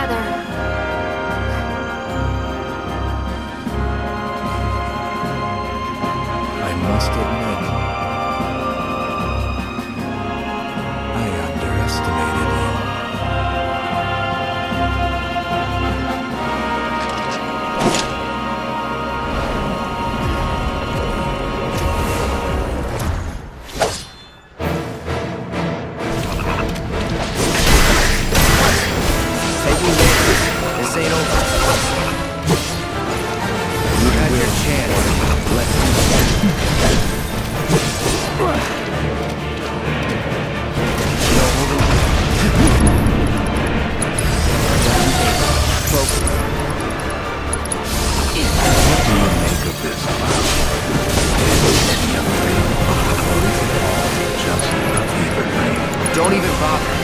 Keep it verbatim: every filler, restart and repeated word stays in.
together. I must admit, I underestimated you. Taking damage. This ain't over. You had your chance. Let's do it. Focus. What do you make of this cloud? Any other thing? Or is it all just a fever dream? Don't even bother.